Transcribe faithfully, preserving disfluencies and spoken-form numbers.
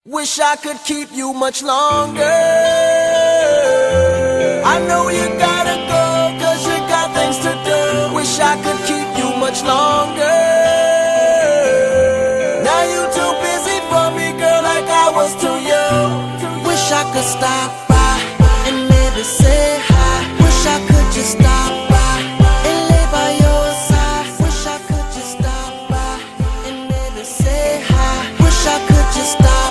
Wish I could keep you much longer. I know you gotta go, cause you got things to do. Wish I could keep you much longer. Now you too busy for me, girl, like I was too young. Wish I could stop by and maybe say hi. Wish I could just stop by and lay by your side. Wish I could just stop by and maybe say hi. Wish I could just stop